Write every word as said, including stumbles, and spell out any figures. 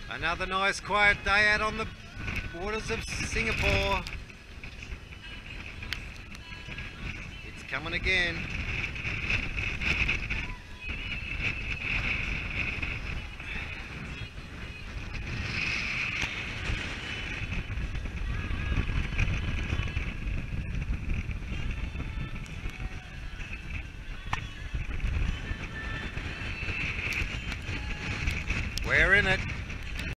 Another nice quiet day out on the waters of Singapore. It's coming again. We're in it.